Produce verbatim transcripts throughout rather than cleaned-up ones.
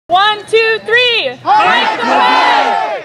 One, two, three. Hike the flag!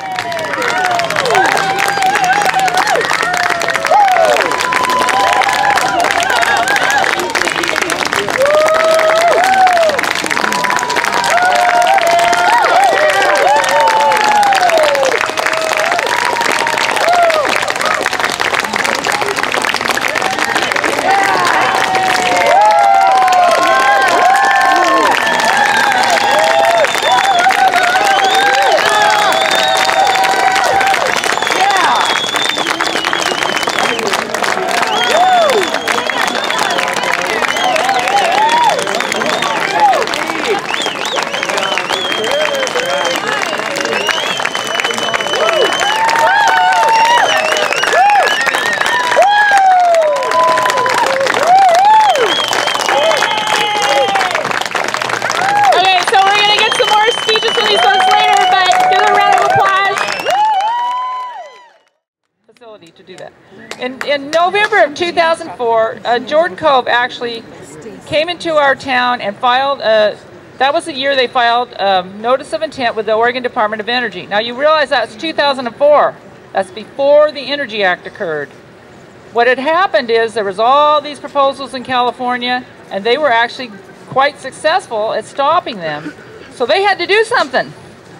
To do that. In, in November of two thousand four, uh, Jordan Cove actually came into our town and filed, a, that was the year they filed a notice of intent with the Oregon Department of Energy. Now you realize that's two thousand four. That's before the Energy Act occurred. What had happened is there was all these proposals in California and they were actually quite successful at stopping them. So they had to do something.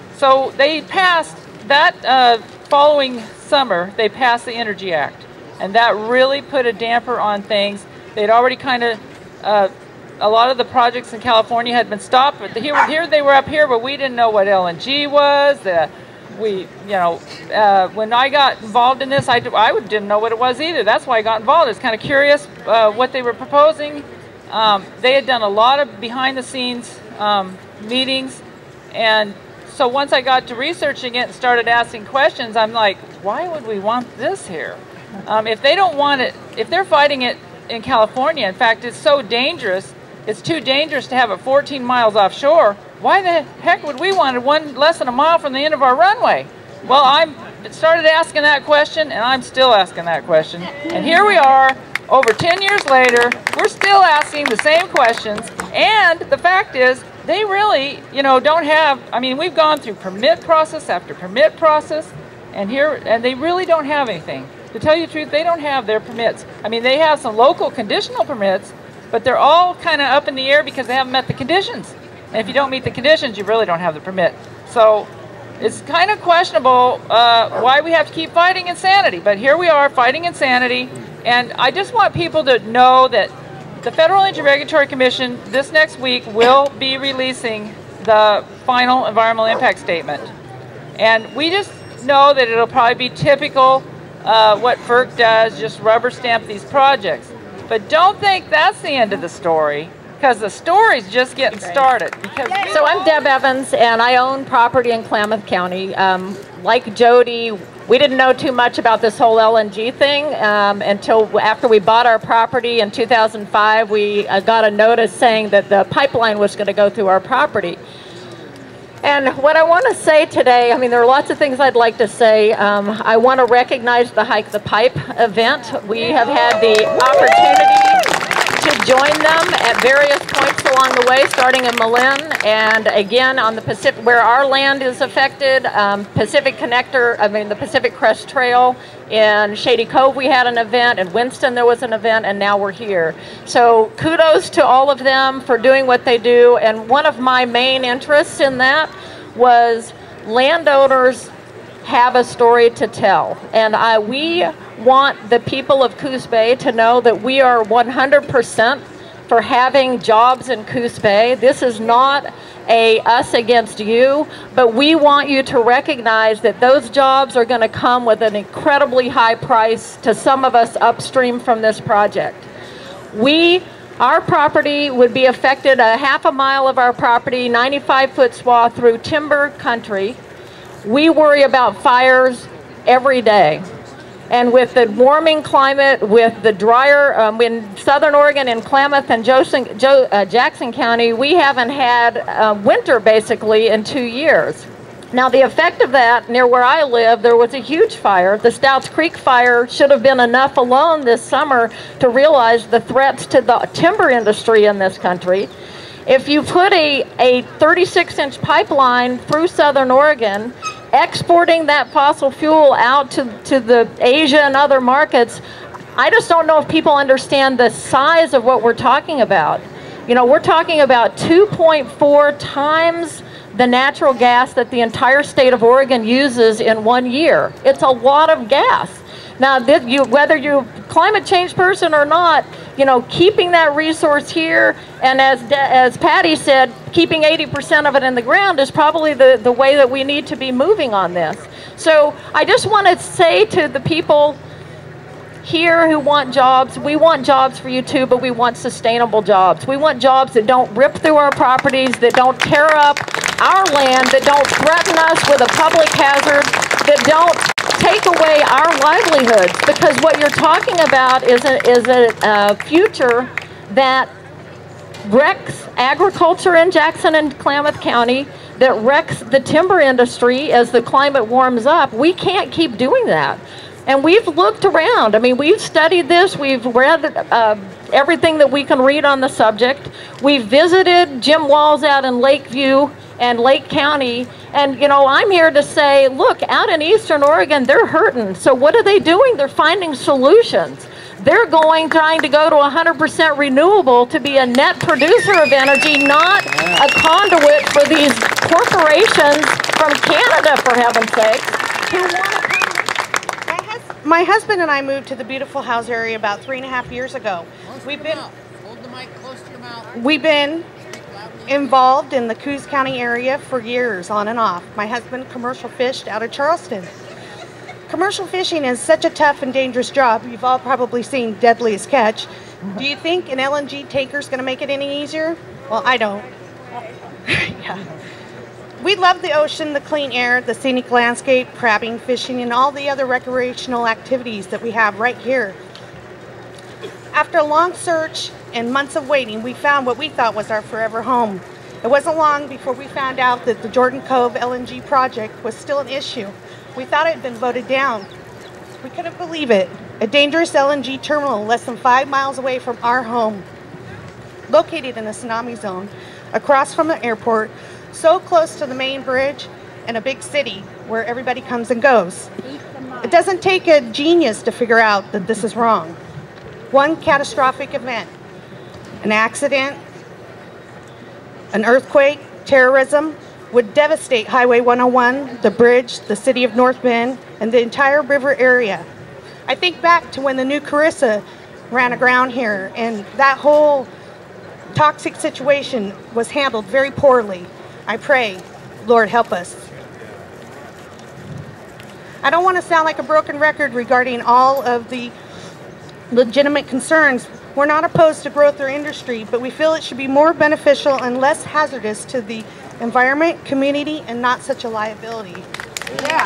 So they passed that uh, following summer, they passed the Energy Act, and that really put a damper on things. They'd already kind of, uh, a lot of the projects in California had been stopped, but here, here they were up here, but we didn't know what L N G was. The, we, you know, uh, when I got involved in this, I, I didn't know what it was either. That's why I got involved. I was kind of curious uh, what they were proposing. Um, they had done a lot of behind-the-scenes um, meetings, and so once I got to researching it and started asking questions, I'm like, why would we want this here? Um, if they don't want it, if they're fighting it in California, in fact, it's so dangerous, it's too dangerous to have it fourteen miles offshore, why the heck would we want it one less than a mile from the end of our runway? Well, I started asking that question, and I'm still asking that question. And here we are, over ten years later, we're still asking the same questions, and the fact is, they really, you know, don't have, I mean, we've gone through permit process after permit process, and here, and they really don't have anything. To tell you the truth, they don't have their permits. I mean, they have some local conditional permits, but they're all kind of up in the air because they haven't met the conditions. And if you don't meet the conditions, you really don't have the permit. So it's kind of questionable uh, why we have to keep fighting insanity. But here we are fighting insanity, and I just want people to know that the Federal Energy Regulatory Commission this next week will be releasing the final environmental impact statement. And we just know that it'll probably be typical uh, what F E R C does, just rubber stamp these projects. But don't think that's the end of the story, because the story's just getting started. Because so I'm Deb Evans, and I own property in Klamath County. Um, like Jody, we didn't know too much about this whole L N G thing um, until after we bought our property in two thousand five. We uh, got a notice saying that the pipeline was going to go through our property. And what I want to say today, I mean, there are lots of things I'd like to say. Um, I want to recognize the Hike the Pipe event. We have had the opportunity to join them at various points along the way, starting in Malin, and again on the Pacific, where our land is affected, um, Pacific Connector, I mean the Pacific Crest Trail. In Shady Cove we had an event, in Winston there was an event, and now we're here. So kudos to all of them for doing what they do, and one of my main interests in that was landowners have a story to tell, and I, we want the people of Coos Bay to know that we are one hundred percent for having jobs in Coos Bay. This is not a us against you, but we want you to recognize that those jobs are going to come with an incredibly high price to some of us upstream from this project. We, our property would be affected, a half a mile of our property, ninety-five foot swath through timber country. We worry about fires every day. And with the warming climate, with the drier, um, in Southern Oregon, in Klamath and Joseph, jo uh, Jackson County, we haven't had uh, winter basically in two years. Now the effect of that, near where I live, there was a huge fire. The Stouts Creek fire should have been enough alone this summer to realize the threats to the timber industry in this country. If you put a, a thirty-six inch pipeline through Southern Oregon, exporting that fossil fuel out to, to the Asia and other markets, I just don't know if people understand the size of what we're talking about. You know, we're talking about two point four times the natural gas that the entire state of Oregon uses in one year. It's a lot of gas. Now, this, you, whether you're a climate change person or not, you know, keeping that resource here, and as, as Patty said, keeping eighty percent of it in the ground is probably the, the way that we need to be moving on this. So I just want to say to the people here who want jobs, we want jobs for you too, but we want sustainable jobs. We want jobs that don't rip through our properties, that don't tear up our land, that don't threaten us with a public hazard, that don't take away our livelihoods. Because what you're talking about is a, is a, a future that wrecks agriculture in Jackson and Klamath County, that wrecks the timber industry as the climate warms up. We can't keep doing that. And we've looked around. I mean, we've studied this. We've read uh, everything that we can read on the subject. We've visited Jim Walls out in Lakeview and Lake County. And, you know, I'm here to say, look, out in Eastern Oregon, they're hurting. So what are they doing? They're finding solutions. They're going, trying to go to one hundred percent renewable to be a net producer of energy, not a conduit for these corporations from Canada, for heaven's sake, who want to come. My husband and I moved to the beautiful house area about three and a half years ago. We've been, hold the mic close to your mouth. We've been involved in the Coos County area for years, on and off. My husband commercial fished out of Charleston. Commercial fishing is such a tough and dangerous job. You've all probably seen Deadliest Catch. Do you think an L N G tanker is going to make it any easier? Well, I don't. Yeah. We love the ocean, the clean air, the scenic landscape, crabbing, fishing, and all the other recreational activities that we have right here. After a long search and months of waiting, we found what we thought was our forever home. It wasn't long before we found out that the Jordan Cove L N G project was still an issue. We thought it had been voted down. We couldn't believe it. A dangerous L N G terminal less than five miles away from our home, located in a tsunami zone, across from the airport, so close to the main bridge in a big city where everybody comes and goes. It doesn't take a genius to figure out that this is wrong. One catastrophic event, an accident, an earthquake, terrorism, would devastate Highway one oh one, the bridge, the city of North Bend, and the entire river area. I think back to when the new Carissa ran aground here, and that whole toxic situation was handled very poorly. I pray, Lord, help us. I don't want to sound like a broken record regarding all of the legitimate concerns. We're not opposed to growth or industry, but we feel it should be more beneficial and less hazardous to the environment, community, and not such a liability. Yeah.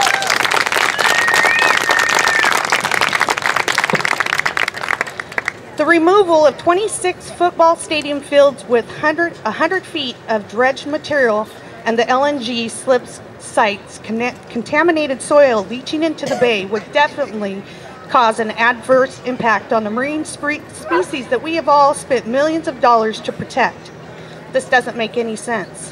The removal of twenty-six football stadium fields with one hundred feet of dredged material and the L N G slips sites, contaminated soil leaching into the bay would definitely cause an adverse impact on the marine species that we have all spent millions of dollars to protect. This doesn't make any sense.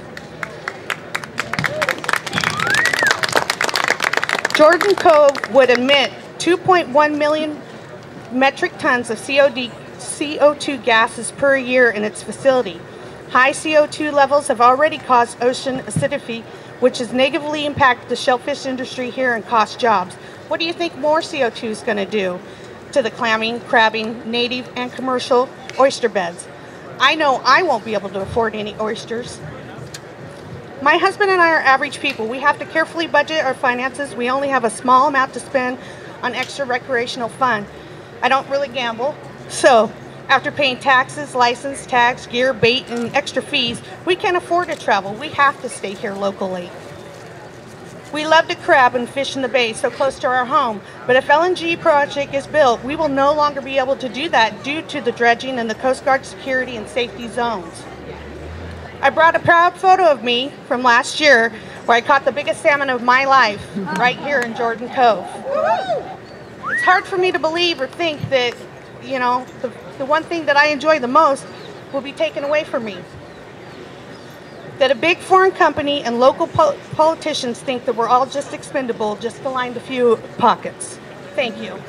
Jordan Cove would emit two point one million metric tons of C O two gases per year in its facility. High C O two levels have already caused ocean acidity, which has negatively impacted the shellfish industry here and cost jobs. What do you think more C O two is going to do to the clamming, crabbing, native, and commercial oyster beds? I know I won't be able to afford any oysters. My husband and I are average people. We have to carefully budget our finances. We only have a small amount to spend on extra recreational fun. I don't really gamble, so after paying taxes, license, tax, gear, bait, and extra fees, we can't afford to travel. We have to stay here locally. We love to crab and fish in the bay so close to our home, but if L N G project is built, we will no longer be able to do that due to the dredging and the Coast Guard security and safety zones. I brought a proud photo of me from last year where I caught the biggest salmon of my life right here in Jordan Cove. It's hard for me to believe or think that, you know, the, the one thing that I enjoy the most will be taken away from me. that a big foreign company and local po politicians think that we're all just expendable just to line a few pockets. Thank you.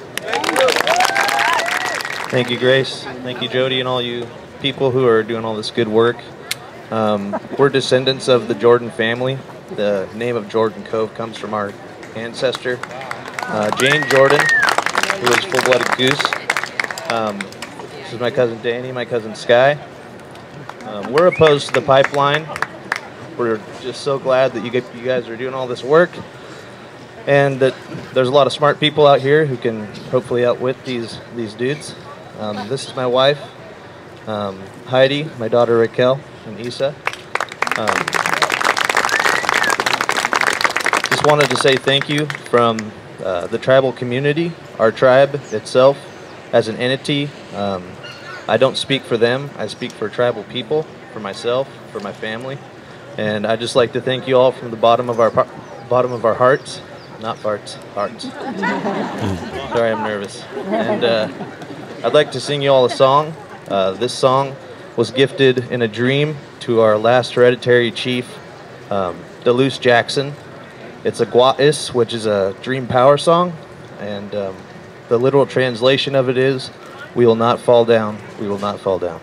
Thank you, Grace. Thank you, Jody, and all you people who are doing all this good work. Um, we're descendants of the Jordan family. The name of Jordan Cove comes from our ancestor, uh, Jane Jordan, who was full-blooded Coos. Um, this is my cousin Danny, my cousin Sky. Um, we're opposed to the pipeline. We're just so glad that you, get, you guys are doing all this work, and that there's a lot of smart people out here who can hopefully outwit these these dudes. Um, this is my wife, um, Heidi, my daughter Raquel, and Isa. Um, just wanted to say thank you from uh, the tribal community, our tribe itself, as an entity. Um, I don't speak for them. I speak for tribal people, for myself, for my family, and I'd just like to thank you all from the bottom of our bottom of our hearts, not farts, hearts. Sorry, I'm nervous. And uh, I'd like to sing you all a song. Uh, this song was gifted in a dream to our last hereditary chief, um, Deluse Jackson. It's a Gua'is, which is a dream power song, and um, the literal translation of it is, "We will not fall down, we will not fall down."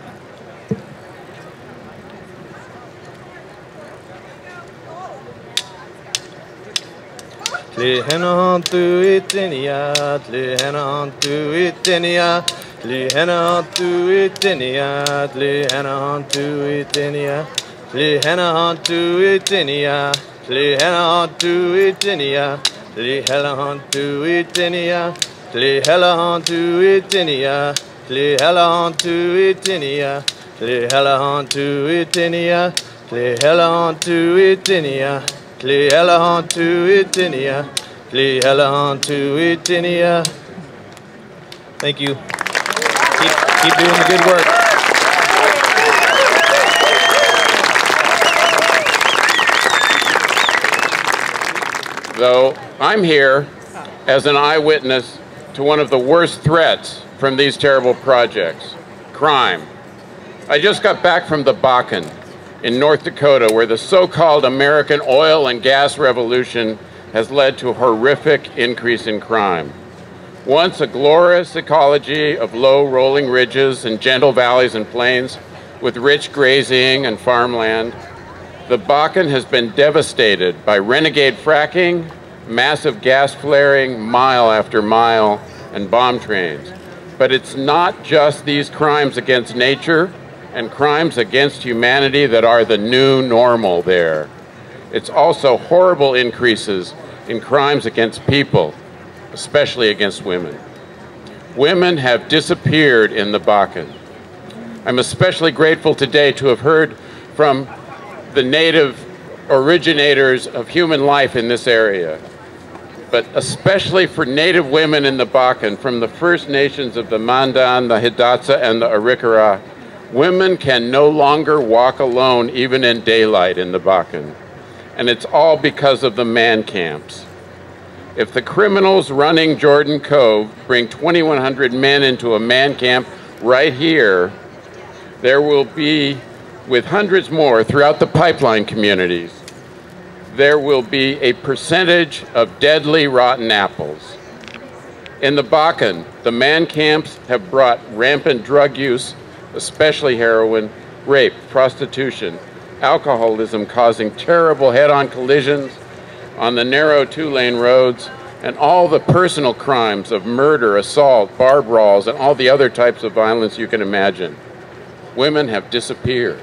Tlihena tu itenia, tlihena tu itenia, tlihena tu itenia, tlihena tu itenia, tlihena tu itenia, tlihena tu itenia, tlihena tu itenia, tlihena tu itenia, tlihena tu itenia, tlihena tu itenia, tlihena tu itenia. Kli hela tu itinia, kli hela tu itinia. Thank you. Keep, keep doing the good work. Though I'm here as an eyewitness to one of the worst threats from these terrible projects, crime. I just got back from the Bakken in North Dakota, where the so-called American oil and gas revolution has led to a horrific increase in crime. Once a glorious ecology of low rolling ridges and gentle valleys and plains with rich grazing and farmland, the Bakken has been devastated by renegade fracking, massive gas flaring mile after mile, and bomb trains. But it's not just these crimes against nature and crimes against humanity that are the new normal there. It's also horrible increases in crimes against people, especially against women. Women have disappeared in the Bakken. I'm especially grateful today to have heard from the native originators of human life in this area, but especially for native women in the Bakken, from the First Nations of the Mandan, the Hidatsa, and the Arikara. Women can no longer walk alone, even in daylight in the Bakken. And it's all because of the man camps. If the criminals running Jordan Cove bring twenty-one hundred men into a man camp right here, there will be, with hundreds more throughout the pipeline communities, there will be a percentage of deadly rotten apples. In the Bakken, the man camps have brought rampant drug use, especially heroin, rape, prostitution, alcoholism, causing terrible head-on collisions on the narrow two-lane roads, and all the personal crimes of murder, assault, bar brawls, and all the other types of violence you can imagine. Women have disappeared.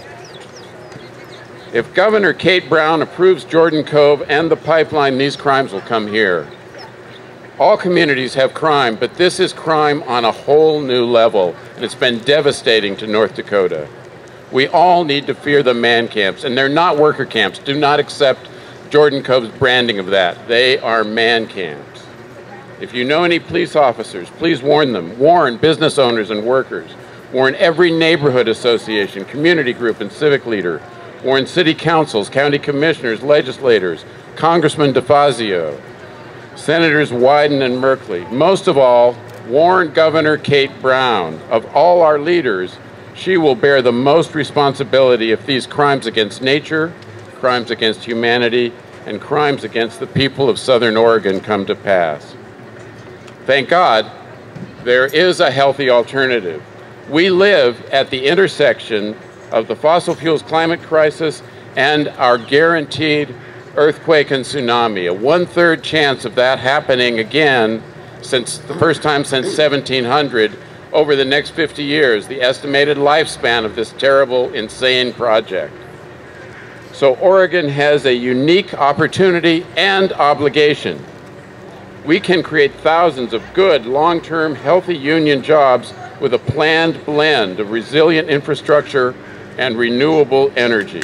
If Governor Kate Brown approves Jordan Cove and the pipeline, these crimes will come here. All communities have crime, but this is crime on a whole new level, and it's been devastating to North Dakota. We all need to fear the man camps, and they're not worker camps. Do not accept Jordan Cove's branding of that. They are man camps. If you know any police officers, please warn them. Warn business owners and workers. Warn every neighborhood association, community group, and civic leader. Warn city councils, county commissioners, legislators, Congressman DeFazio, Senators Wyden and Merkley. Most of all, warn Governor Kate Brown. Of all our leaders, she will bear the most responsibility if these crimes against nature, crimes against humanity, and crimes against the people of Southern Oregon come to pass. Thank God, there is a healthy alternative. We live at the intersection of the fossil fuels climate crisis and our guaranteed earthquake and tsunami, a one-third chance of that happening again since the first time since seventeen hundred over the next fifty years, the estimated lifespan of this terrible, insane project. So Oregon has a unique opportunity and obligation. We can create thousands of good, long-term, healthy union jobs with a planned blend of resilient infrastructure and renewable energy.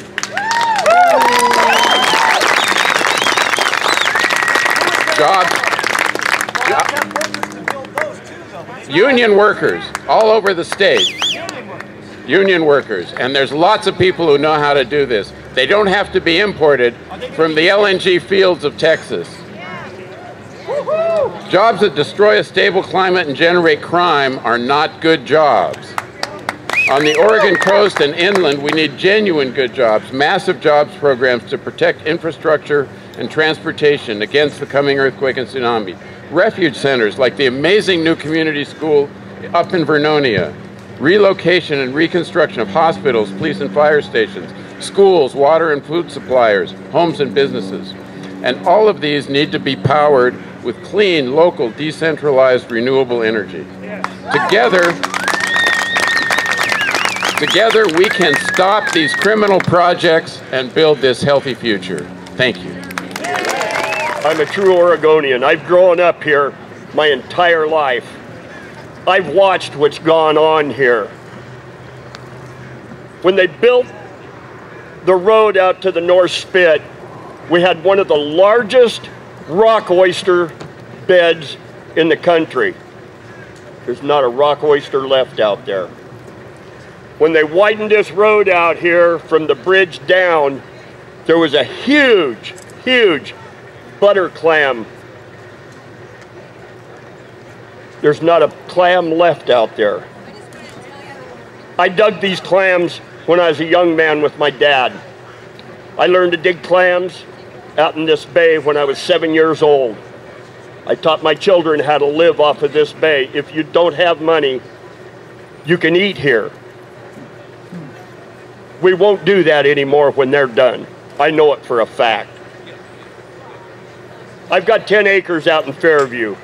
Jobs, jo union workers all over the state. Union workers, and there's lots of people who know how to do this. They don't have to be imported from the L N G fields of Texas. Jobs that destroy a stable climate and generate crime are not good jobs. On the Oregon coast and inland, we need genuine good jobs, massive jobs programs to protect infrastructure and transportation against the coming earthquake and tsunami. Refuge centers like the amazing new community school up in Vernonia. Relocation and reconstruction of hospitals, police and fire stations, schools, water and food suppliers, homes and businesses. And all of these need to be powered with clean, local, decentralized, renewable energy. Together, together we can stop these criminal projects and build this healthy future. Thank you. I'm a true Oregonian. I've grown up here my entire life. I've watched what's gone on here. When they built the road out to the North Spit, we had one of the largest rock oyster beds in the country. There's not a rock oyster left out there. When they widened this road out here from the bridge down, there was a huge, huge butter clam. There's not a clam left out there. I dug these clams when I was a young man with my dad. I learned to dig clams out in this bay when I was seven years old. I taught my children how to live off of this bay. If you don't have money, you can eat here. We won't do that anymore when they're done. I know it for a fact. I've got ten acres out in Fairview.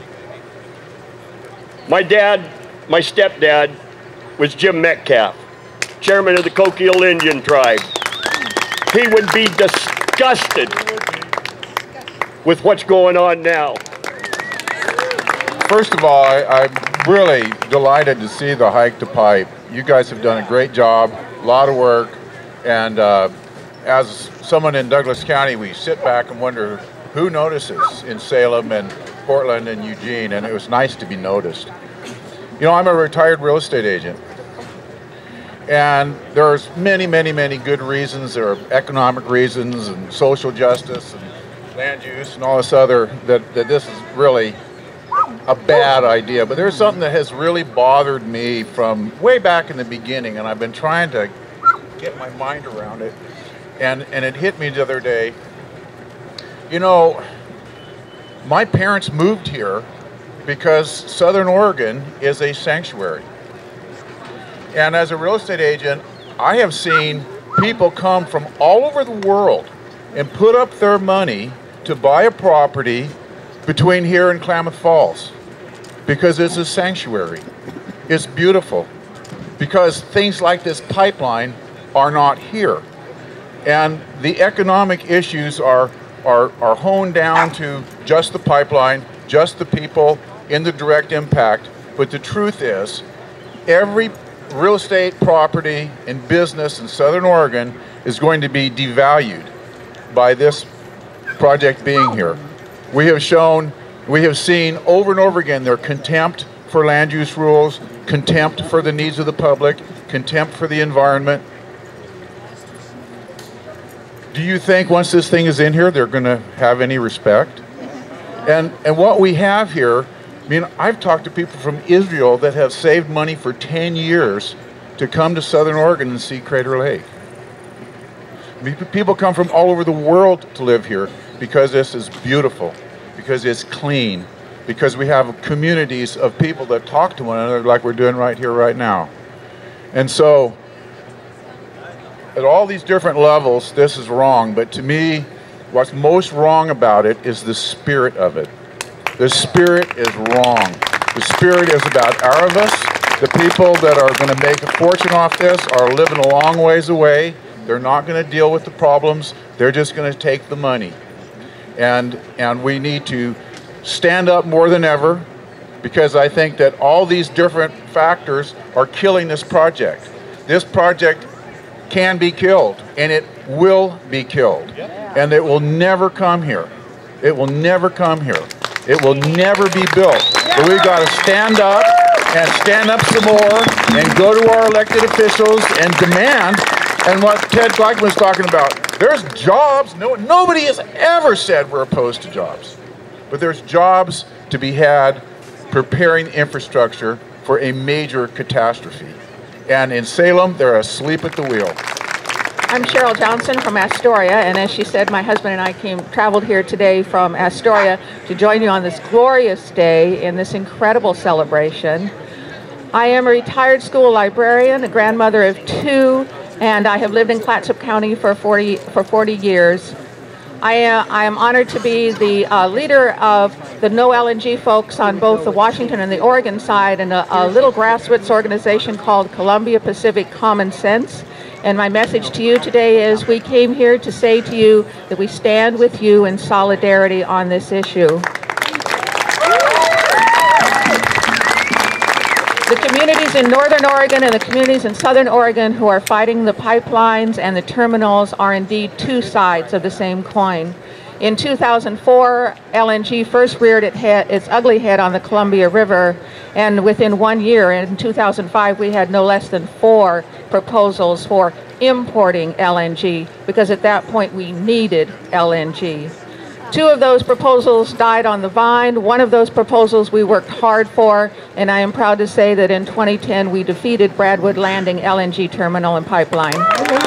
My dad, my stepdad, was Jim Metcalf, chairman of the Coquille Indian tribe. He would be disgusted with what's going on now. First of all, I, I'm really delighted to see the hike to pipe. You guys have done a great job, a lot of work, and uh, as someone in Douglas County, we sit back and wonder who notices in Salem and Portland and Eugene, and it was nice to be noticed. You know, I'm a retired real estate agent, and there's many, many, many good reasons. There are economic reasons and social justice and land use and all this other, that, that this is really a bad idea. But there's something that has really bothered me from way back in the beginning, and I've been trying to get my mind around it, and, and it hit me the other day. You know, my parents moved here because Southern Oregon is a sanctuary. And as a real estate agent, I have seen people come from all over the world and put up their money to buy a property between here and Klamath Falls because it's a sanctuary. It's beautiful because things like this pipeline are not here. And the economic issues are Are, are honed down to just the pipeline, just the people in the direct impact. But the truth is, every real estate property and business in Southern Oregon is going to be devalued by this project being here. We have shown, we have seen over and over again their contempt for land use rules, contempt for the needs of the public, contempt for the environment. Do you think once this thing is in here, they're going to have any respect? And and what we have here, I mean, I've talked to people from Israel that have saved money for ten years to come to Southern Oregon and see Crater Lake. People come from all over the world to live here because this is beautiful, because it's clean, because we have communities of people that talk to one another like we're doing right here, right now. And so, at all these different levels, this is wrong, but to me, what's most wrong about it is the spirit of it. The spirit is wrong. The spirit is about Aravis. The people that are going to make a fortune off this are living a long ways away. They're not going to deal with the problems. They're just going to take the money. And, and we need to stand up more than ever, because I think that all these different factors are killing this project. This project can be killed, and it will be killed. And it will never come here. It will never come here. It will never be built. But we've got to stand up and stand up some more and go to our elected officials and demand. And what Ted Gleichman was talking about, there's jobs. No, nobody has ever said we're opposed to jobs. But there's jobs to be had preparing infrastructure for a major catastrophe. And in Salem, they're asleep at the wheel. I'm Cheryl Johnson from Astoria, and as she said, my husband and I came traveled here today from Astoria to join you on this glorious day in this incredible celebration. I am a retired school librarian, a grandmother of two, and I have lived in Clatsop County for forty, for forty years. I, uh, I am honored to be the uh, leader of the No L N G folks on both the Washington and the Oregon side, and a, a little grassroots organization called Columbia Pacific Common Sense. And my message to you today is we came here to say to you that we stand with you in solidarity on this issue. The communities in Northern Oregon and the communities in Southern Oregon who are fighting the pipelines and the terminals are indeed two sides of the same coin. In two thousand four, L N G first reared its, head, its ugly head on the Columbia River, and within one year, in two thousand five, we had no less than four proposals for importing L N G, because at that point we needed L N G. Two of those proposals died on the vine. One of those proposals we worked hard for, and I am proud to say that in twenty ten we defeated Bradwood Landing L N G terminal and pipeline.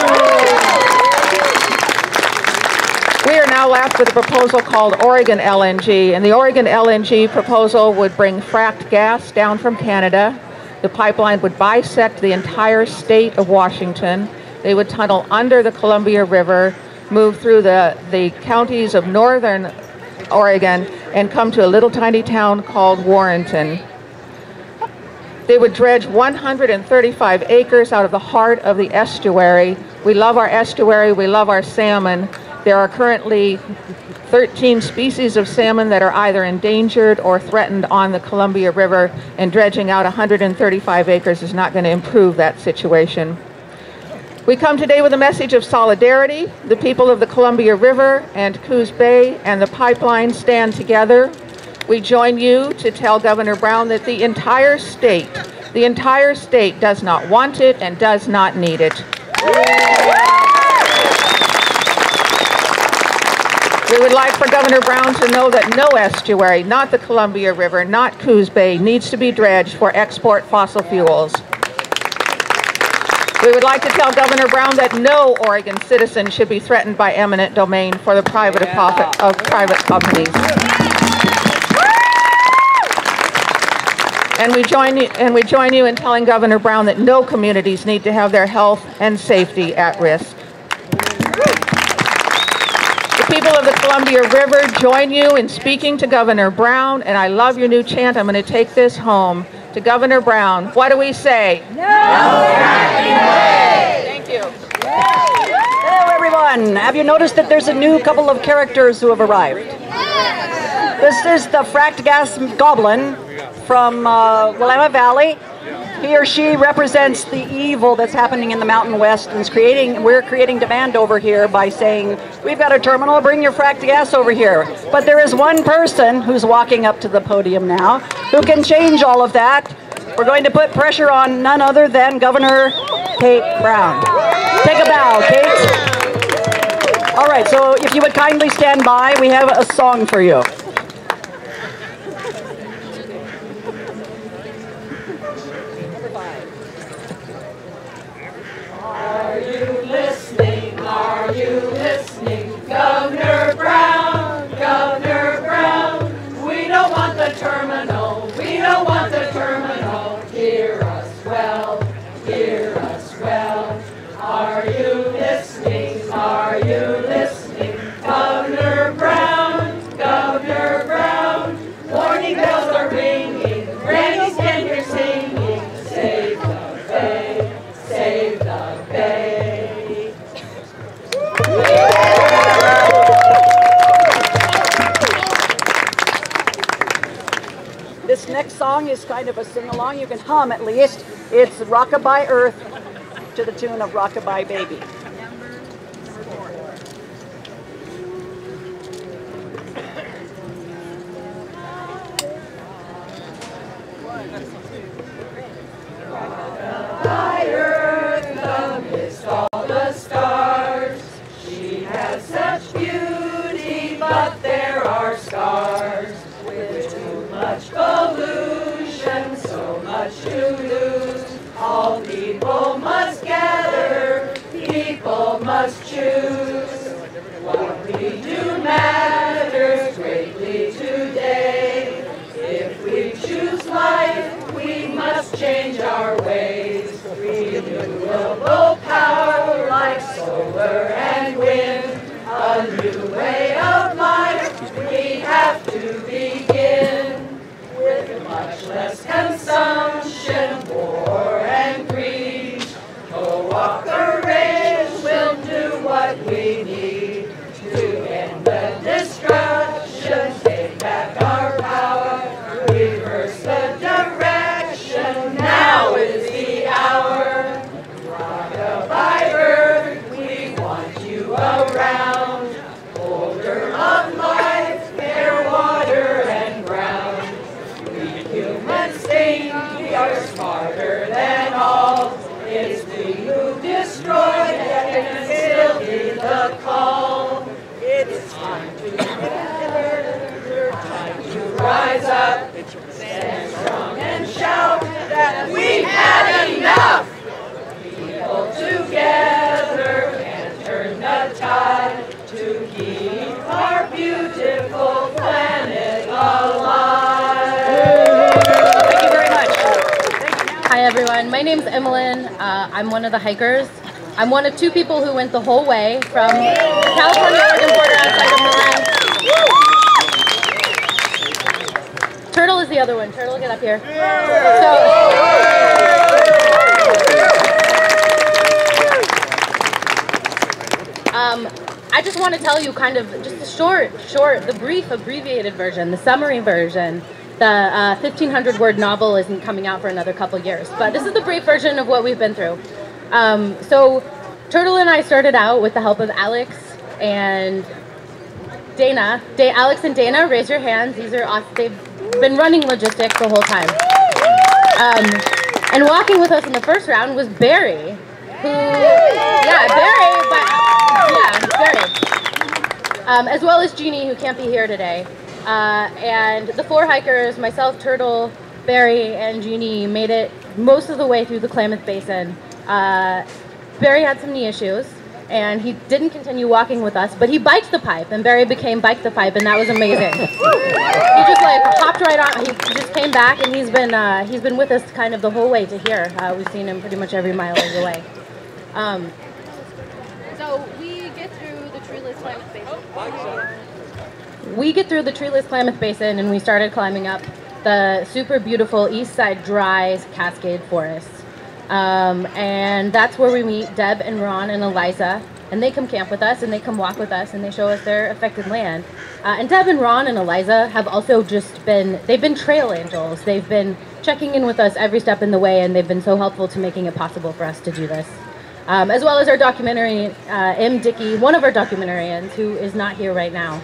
We are now left with a proposal called Oregon L N G, and the Oregon L N G proposal would bring fracked gas down from Canada. The pipeline would bisect the entire state of Washington. They would tunnel under the Columbia River, move through the, the counties of northern Oregon, and come to a little tiny town called Warrenton. They would dredge one hundred thirty-five acres out of the heart of the estuary. We love our estuary, we love our salmon. There are currently thirteen species of salmon that are either endangered or threatened on the Columbia River, and dredging out one hundred thirty-five acres is not going to improve that situation. We come today with a message of solidarity. The people of the Columbia River and Coos Bay and the pipeline stand together. We join you to tell Governor Brown that the entire state, the entire state does not want it and does not need it. We would like for Governor Brown to know that no estuary, not the Columbia River, not Coos Bay, needs to be dredged for export fossil fuels. We would like to tell Governor Brown that no Oregon citizen should be threatened by eminent domain for the private yeah. profit of private companies. And we join you, and we join you in telling Governor Brown that no communities need to have their health and safety at risk. The people of the Columbia River join you in speaking to Governor Brown, and I love your new chant. I'm going to take this home. To Governor Brown, what do we say? No fracking way! Thank you. Hello, everyone. Have you noticed that there's a new couple of characters who have arrived? This is the fracked gas goblin from uh, Willamette Valley. He or she represents the evil that's happening in the Mountain West, and is creating, we're creating demand over here by saying, we've got a terminal, bring your fracked gas over here. But there is one person who's walking up to the podium now who can change all of that. We're going to put pressure on none other than Governor Kate Brown. Take a bow, Kate. All right, so if you would kindly stand by, we have a song for you. this next song is kind of a sing-along. You can hum at least. It's Rockabye Earth to the tune of Rockabye Baby. Rockabye Earth, amidst all the stars, she has such beauty, but there are scars. With too much pollution, so much to lose, all people must gather, people must choose. What we do matters greatly today. If we choose life, we must change our ways. Renewable power like solar and wind, a new way of life we have to begin. With much less consumption, war and greed, cooperation will do what we need to end the destruction, take back our power, reverse the direction. Now is the hour. Rockabye Earth, we want you around, holder of life, air, water, and ground. We humans think we are smarter than all. It's we who destroy that can still heed the call. It's time to gather, time to rise up, stand strong and shout that we've had enough. People together can turn the tide to keep our beautiful planet alive. Thank you very much. Hi everyone, my name's Emmeline. Uh, I'm one of the hikers. I'm one of two people who went the whole way from the California-Oregon border outside of Milan. Turtle is the other one. Turtle, get up here. So, um, I just want to tell you kind of just a short, short, the brief abbreviated version, the summary version. The uh, fifteen hundred word novel isn't coming out for another couple years, but this is the brief version of what we've been through. Um, so Turtle and I started out with the help of Alex and Dana. Da Alex and Dana, raise your hands. These are awesome. They've been running logistics the whole time. Um, and walking with us in the first round was Barry, who, yeah, Barry, but, yeah, Barry. Um, as well as Jeannie, who can't be here today. Uh, and the four hikers, myself, Turtle, Barry, and Jeannie, made it most of the way through the Klamath Basin. Uh, Barry had some knee issues, and he didn't continue walking with us, but he biked the pipe, and Barry became Bike the Pipe, and that was amazing. He just like hopped right on. He just came back, and he's been uh, he's been with us kind of the whole way to here. Uh, we've seen him pretty much every mile of the way. Um, so we get through the treeless Klamath Basin. We get through the treeless Klamath Basin, and we started climbing up the super beautiful East Side Dry Cascade Forest. Um, and that's where we meet Deb and Ron and Eliza, and they come camp with us, and they come walk with us, and they show us their affected land. Uh, and Deb and Ron and Eliza have also just been, they've been trail angels. They've been checking in with us every step in the way, and they've been so helpful to making it possible for us to do this. Um, as well as our documentary, uh, M. Dickey, one of our documentarians, who is not here right now.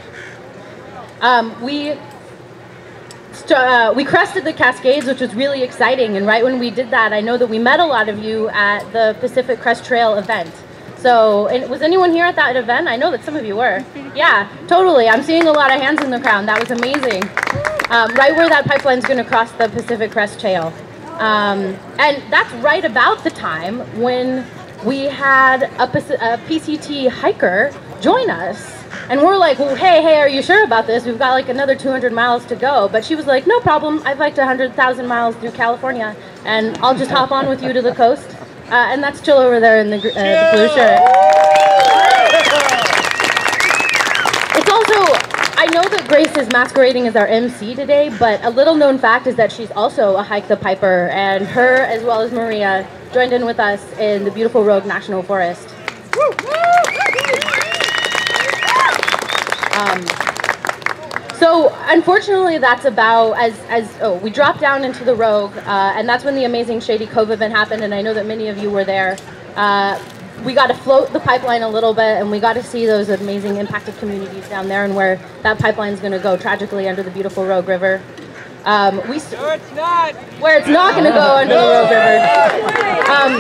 Um, we Uh, we crested the Cascades, which was really exciting, and right when we did that, I know that we met a lot of you at the Pacific Crest Trail event. So, and was anyone here at that event? I know that some of you were. Yeah, totally. I'm seeing a lot of hands in the crowd. That was amazing. Um, right where that pipeline's going to cross the Pacific Crest Trail. Um, and that's right about the time when we had a, a P C T hiker join us. And we're like, well, hey, hey, are you sure about this? We've got like another two hundred miles to go. But she was like, no problem. I've hiked one hundred thousand miles through California, and I'll just hop on with you to the coast. Uh, and that's Jill over there in the, uh, the blue shirt. It's also, I know that Grace is masquerading as our M C today, but a little known fact is that she's also a Hike the Piper, and her, as well as Maria, joined in with us in the beautiful Rogue National Forest. Um, So unfortunately, that's about as as oh we dropped down into the Rogue, uh, and that's when the amazing Shady Cove event happened. And I know that many of you were there. Uh, we got to float the pipeline a little bit, and we got to see those amazing impacted communities down there, and where that pipeline is going to go tragically under the beautiful Rogue River. Um, we no, it's not. Where it's not going to go under the Rogue River. Um,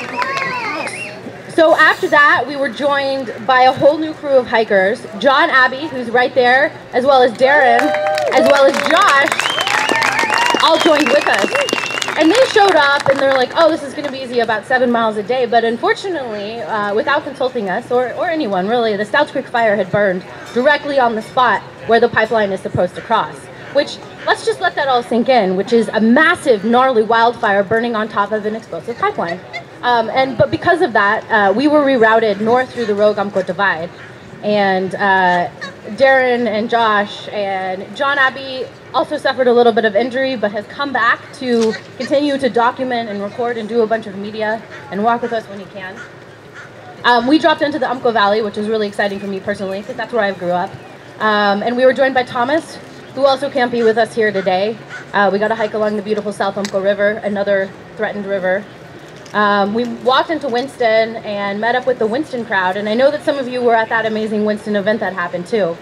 So after that, we were joined by a whole new crew of hikers. John Abbey, who's right there, as well as Darren, as well as Josh, all joined with us. And they showed up and they're like, oh, this is going to be easy, about seven miles a day. But unfortunately, uh, without consulting us, or, or anyone really, the Stouts Creek fire had burned directly on the spot where the pipeline is supposed to cross. Which, let's just let that all sink in, which is a massive, gnarly wildfire burning on top of an explosive pipeline. Um, and but because of that, uh, we were rerouted north through the Rogue Umpqua Divide. And uh, Darren and Josh and John Abbey also suffered a little bit of injury, but has come back to continue to document and record and do a bunch of media and walk with us when he can. Um, we dropped into the Umpqua Valley, which was really exciting for me personally, because that's where I grew up. Um, and we were joined by Thomas, who also can't be with us here today. Uh, we got to hike along the beautiful South Umpqua River, another threatened river. Um, we walked into Winston and met up with the Winston crowd, and I know that some of you were at that amazing Winston event that happened too.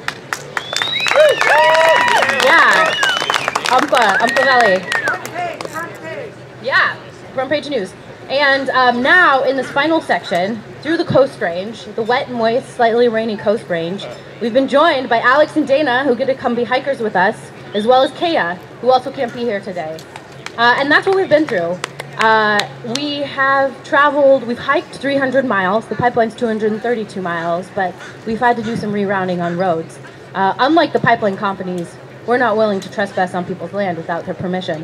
Yeah, Umpqua, Umpqua Valley. Yeah, front page news. And um, now in this final section, through the Coast Range, the wet and moist, slightly rainy Coast Range, we've been joined by Alex and Dana, who get to come be hikers with us, as well as Kaya, who also can't be here today. Uh, and that's what we've been through. Uh, we have traveled, we've hiked three hundred miles, the pipeline's two hundred thirty-two miles, but we've had to do some rerouting on roads. Uh, unlike the pipeline companies, we're not willing to trespass on people's land without their permission.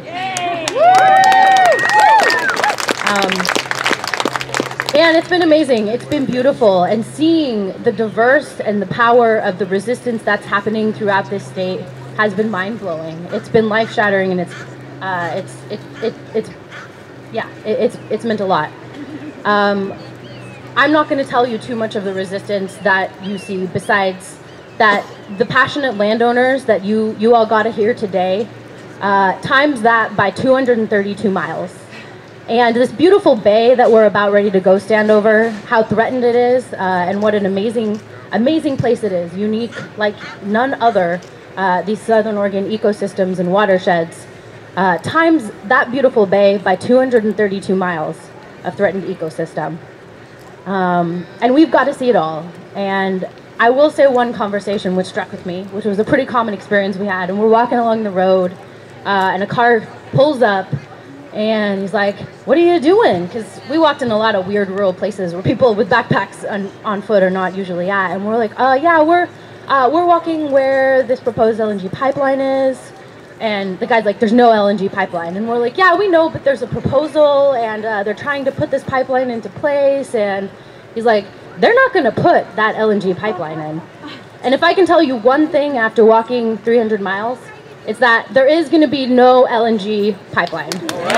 Um, and it's been amazing, it's been beautiful, and seeing the diverse and the power of the resistance that's happening throughout this state has been mind-blowing. It's been life-shattering, and it's, uh, it's, it, it, it's, yeah, it, it's, it's meant a lot. Um, I'm not going to tell you too much of the resistance that you see, besides that the passionate landowners that you, you all got to hear today, uh, times that by two hundred thirty-two miles. And this beautiful bay that we're about ready to go stand over, how threatened it is, uh, and what an amazing, amazing place it is, unique like none other, uh, these Southern Oregon ecosystems and watersheds. Uh, times that beautiful bay by two hundred thirty-two miles of threatened ecosystem. Um, and we've got to see it all. And I will say one conversation which struck with me, which was a pretty common experience we had. And we're walking along the road, uh, and a car pulls up, and he's like, what are you doing? Because we walked in a lot of weird rural places where people with backpacks on, on foot are not usually at. And we're like, uh, yeah, we're, uh, we're walking where this proposed L N G pipeline is. And the guy's like, there's no L N G pipeline. And we're like, yeah, we know, but there's a proposal, and uh, they're trying to put this pipeline into place. And he's like, they're not going to put that L N G pipeline in. And if I can tell you one thing after walking three hundred miles, it's that there is going to be no L N G pipeline.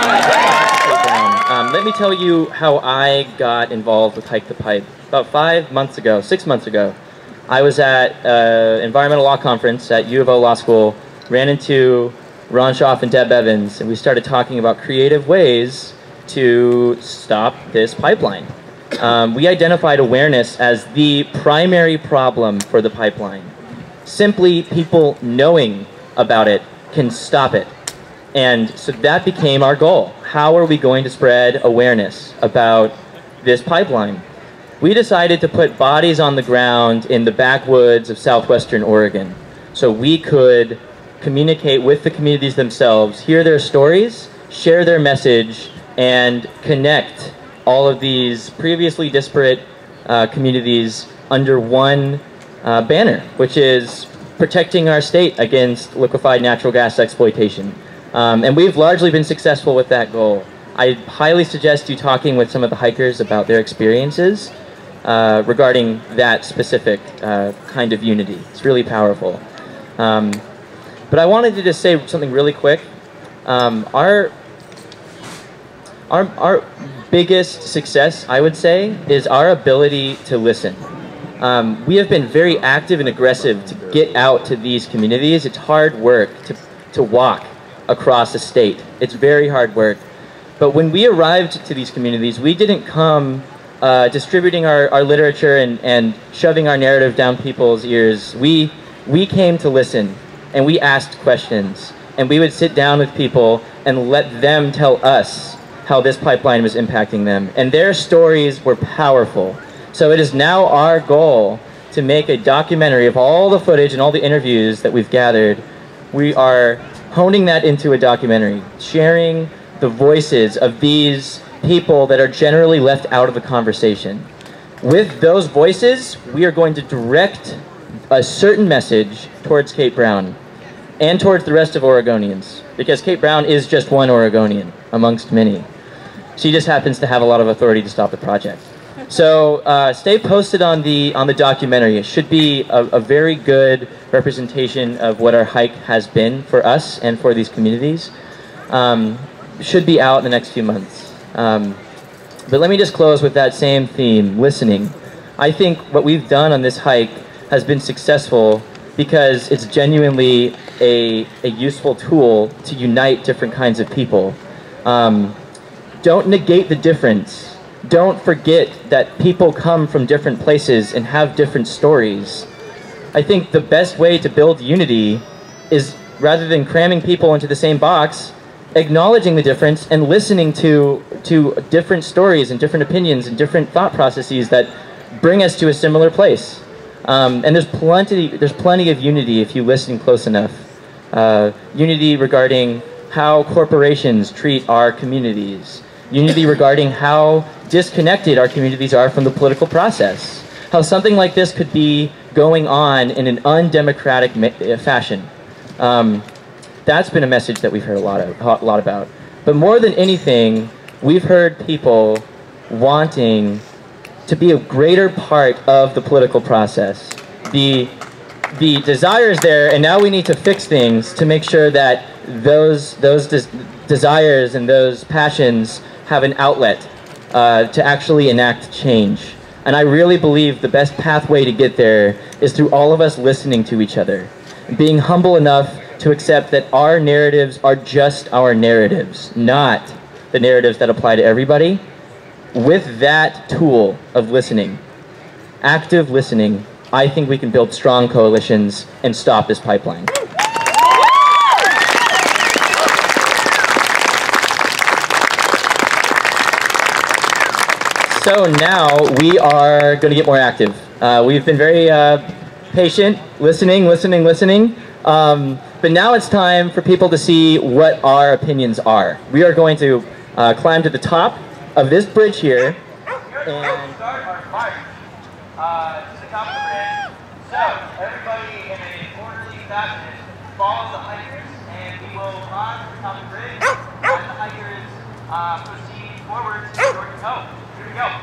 Um, let me tell you how I got involved with Hike the Pipe. About five months ago, six months ago, I was at an environmental law conference at U of O Law School, ran into Ron Schaff and Deb Evans, and we started talking about creative ways to stop this pipeline. Um, we identified awareness as the primary problem for the pipeline. Simply people knowing about it can stop it. And so that became our goal. How are we going to spread awareness about this pipeline? We decided to put bodies on the ground in the backwoods of southwestern Oregon so we could communicate with the communities themselves, hear their stories, share their message, and connect all of these previously disparate uh, communities under one uh, banner, which is protecting our state against liquefied natural gas exploitation. Um, and we've largely been successful with that goal. I highly suggest you talking with some of the hikers about their experiences uh, regarding that specific uh, kind of unity. It's really powerful. Um, but I wanted to just say something really quick. Um, our, our, our biggest success, I would say, is our ability to listen. Um, we have been very active and aggressive to get out to these communities. It's hard work to, to walk across the state. It's very hard work. But when we arrived to these communities, we didn't come uh, distributing our, our literature and, and shoving our narrative down people's ears. We, we came to listen, and we asked questions. And we would sit down with people and let them tell us how this pipeline was impacting them. And their stories were powerful. So it is now our goal to make a documentary of all the footage and all the interviews that we've gathered. We are honing that into a documentary, sharing the voices of these people that are generally left out of the conversation. With those voices, we are going to direct a certain message towards Kate Brown and towards the rest of Oregonians, because Kate Brown is just one Oregonian amongst many. She just happens to have a lot of authority to stop the project. So uh, stay posted on the on the documentary. It should be a, a very good representation of what our hike has been for us and for these communities. Um, should be out in the next few months. Um, but let me just close with that same theme, listening. I think what we've done on this hike has been successful because it's genuinely a, a useful tool to unite different kinds of people. Um, don't negate the difference. Don't forget that people come from different places and have different stories. I think the best way to build unity is, rather than cramming people into the same box, acknowledging the difference and listening to, to different stories and different opinions and different thought processes that bring us to a similar place. Um, and there's plenty, there's plenty of unity if you listen close enough. Uh, unity regarding how corporations treat our communities. Unity regarding how disconnected our communities are from the political process. How something like this could be going on in an undemocratic fashion. Um, that's been a message that we've heard a lot, of, a lot about. But more than anything, we've heard people wanting to be a greater part of the political process. The, the desire is there, and now we need to fix things to make sure that those, those des desires and those passions have an outlet uh, to actually enact change. And I really believe the best pathway to get there is through all of us listening to each other, being humble enough to accept that our narratives are just our narratives, not the narratives that apply to everybody. With that tool of listening, active listening, I think we can build strong coalitions and stop this pipeline. So now we are going to get more active. Uh, we've been very uh, patient, listening, listening, listening. Um, but now it's time for people to see what our opinions are. We are going to uh, climb to the top of this bridge here. And start our march uh, to the top of the bridge. So everybody in a orderly fashion follow the hikers, and we will rise to the top of the bridge as the hikers uh, proceed forward to Jordan Cove. Here we go.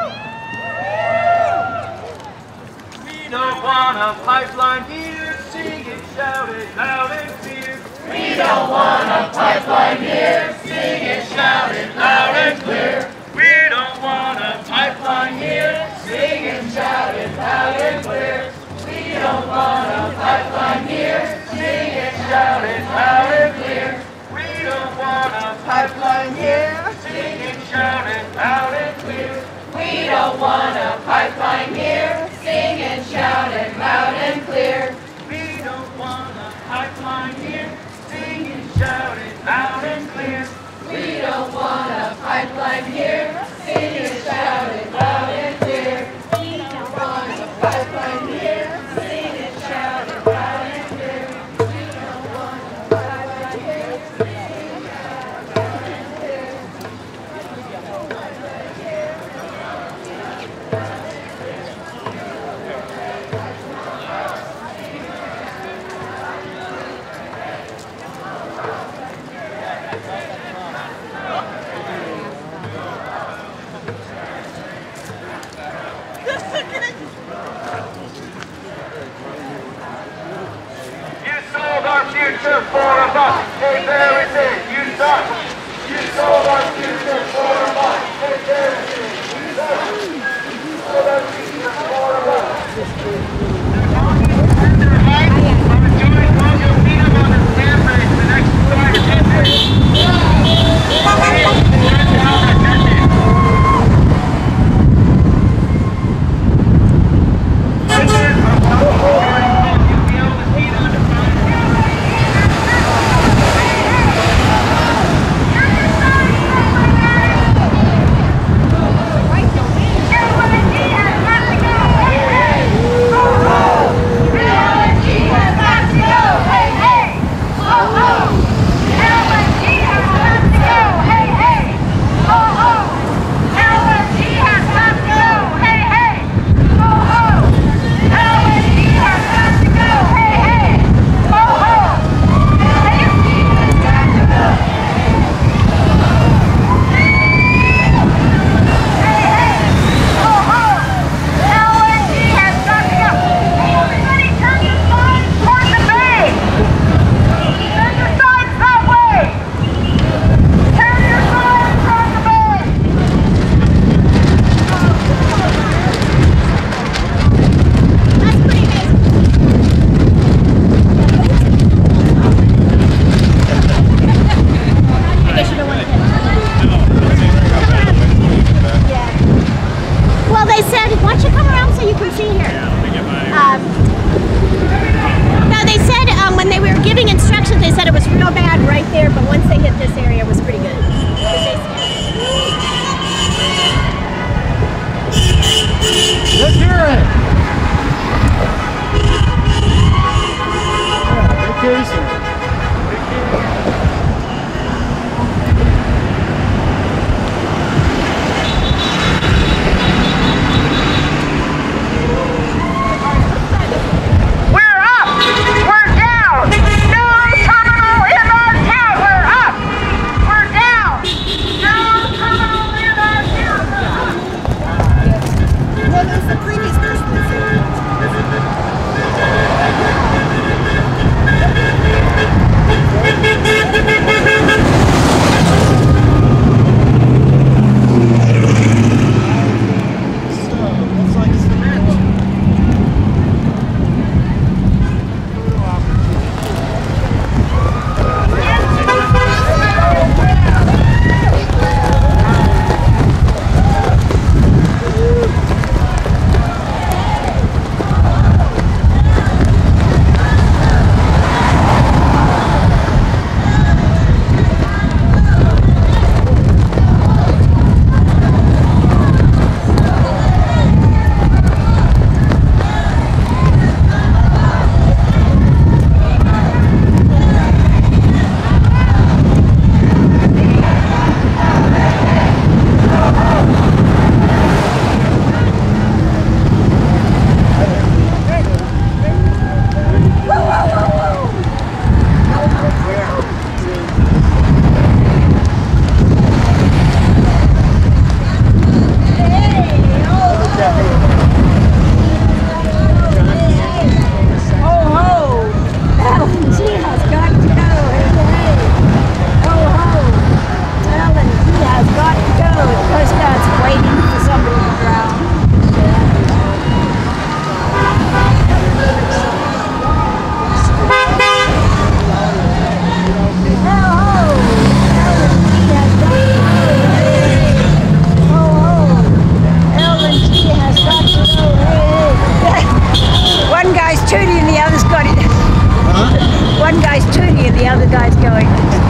We don't want a pipeline here, sing it, shout it loud and clear. We don't want a pipeline here, sing it, shout it loud and clear. We don't want a pipeline here, sing and shout it loud and clear. We don't want a pipeline here, sing and shout it loud and clear. We don't want a pipeline here, sing and shout it loud and clear. We don't want a pipeline here, sing and shout it loud and clear. We don't want a pipeline here, sing and shout it loud and clear. We don't want a pipeline here, sing and shout it loud and clear. We don't want a pipeline here, sing and shout it loud and clear. We don't want a pipeline here, sing and shout it loud and clear. Future for us, take everything you touch. You sold our future for us, take everything you touch. You sold our future for us. the guys going.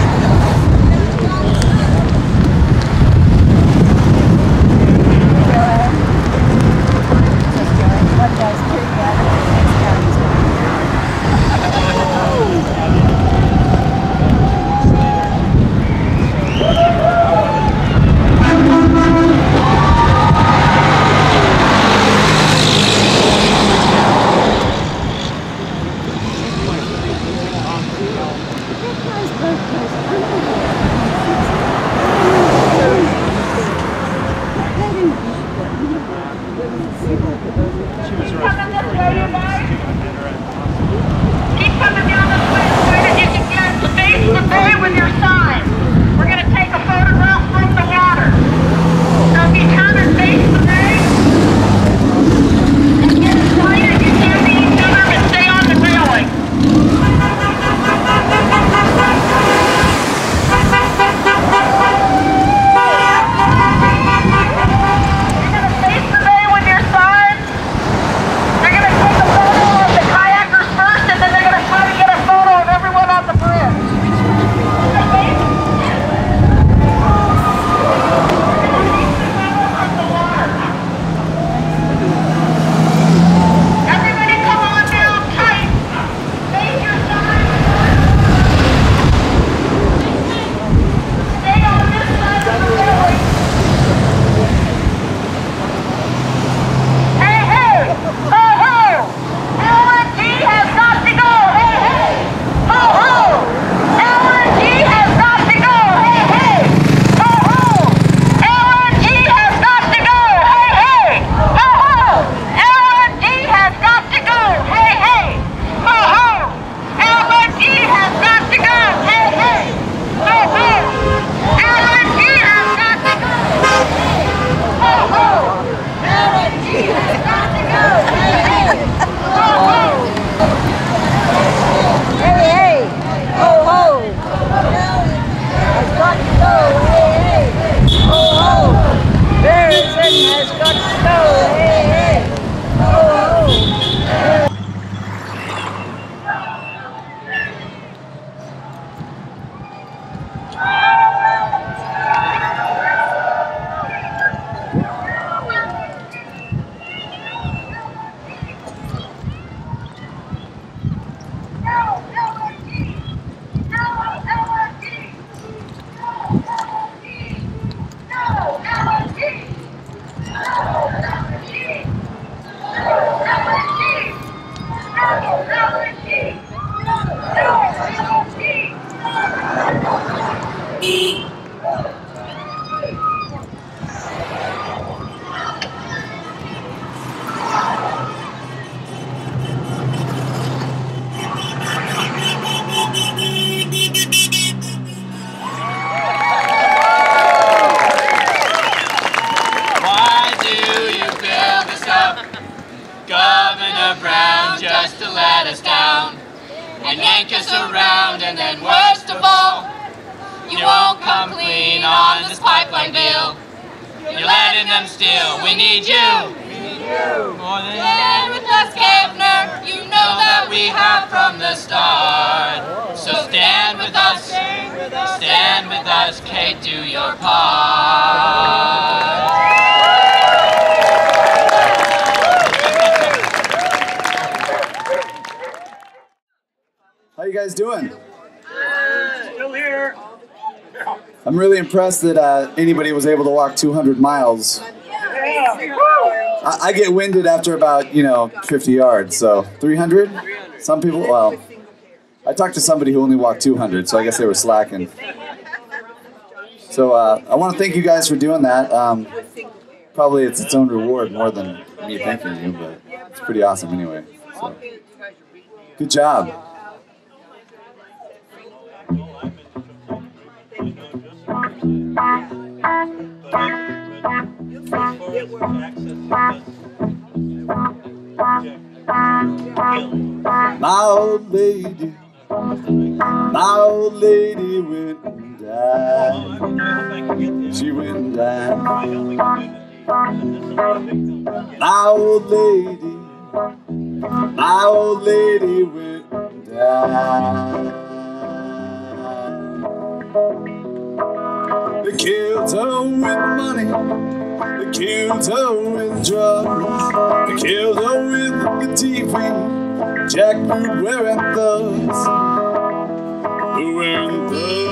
And yank us around, and then worst of all, you won't come clean on this pipeline bill. You're letting them steal. We need you. We need you. More than stand with us, Kevner. You know that we have from the start. So stand with us. Stand with us, Kate. Do your part. How you guys doing? Good. Still here. I'm really impressed that uh, anybody was able to walk two hundred miles. I, I get winded after about, you know, fifty yards, so three hundred? Some people, well, I talked to somebody who only walked two hundred, so I guess they were slacking. So uh, I want to thank you guys for doing that. Um, probably it's its own reward more than me thanking you, but it's pretty awesome anyway. So. Good job. My old lady, my old lady went and died. She went and died. My old lady, my old lady went and died. They killed her with money. They killed her with drugs. They killed her with the T V. Jackboot wearing thugs. Wearing thugs.